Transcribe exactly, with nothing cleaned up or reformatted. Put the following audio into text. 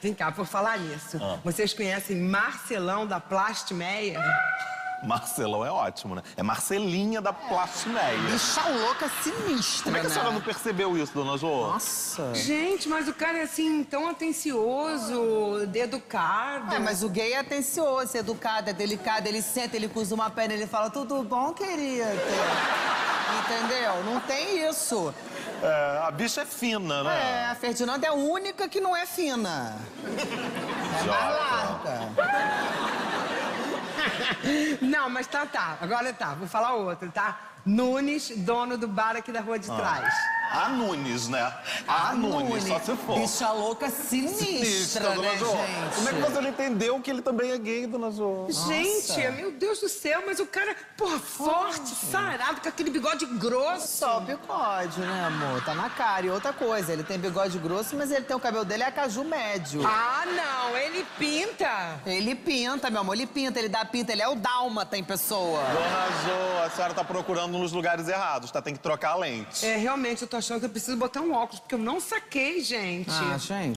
Vem cá, por falar nisso, Ah. vocês conhecem Marcelão da Plastmeia? Marcelão é ótimo, né? É Marcelinha da Plastimeia. Bicha louca sinistra, Como é que a né? senhora não percebeu isso, dona Jo? Nossa. Gente, mas o cara é assim, tão atencioso, educado. É, mas o gay é atencioso, é educado, é delicado. Ele senta, ele cruza uma perna, ele fala, tudo bom, querida? Entendeu? Não tem isso. É, a bicha é fina, né? É, a Ferdinanda é a única que não é fina. É mais larga. Não, mas tá, tá. Agora tá, vou falar outro, tá? Nunes, dono do bar aqui da rua de trás. A Nunes, né? A, Nunes, só se for. Bicha louca sinistra, dona né, Jo. gente? Como é que você não entendeu que ele também é gay, dona Jo? Gente, meu Deus do céu, mas o cara, porra, forte, sarado, com aquele bigode grosso. Só o bigode, né, amor? Tá na cara. E outra coisa, ele tem bigode grosso, mas ele tem o cabelo dele é caju médio. Ah, não, ele pinta. Ele pinta, meu amor, ele pinta, ele dá pinta, ele é o dálmata em pessoa. Dona Jo, a senhora tá procurando nos lugares errados, tá? Tem que trocar a lente. É, realmente, eu tô achando que eu preciso botar um óculos, porque eu não saquei, gente. Ah, gente.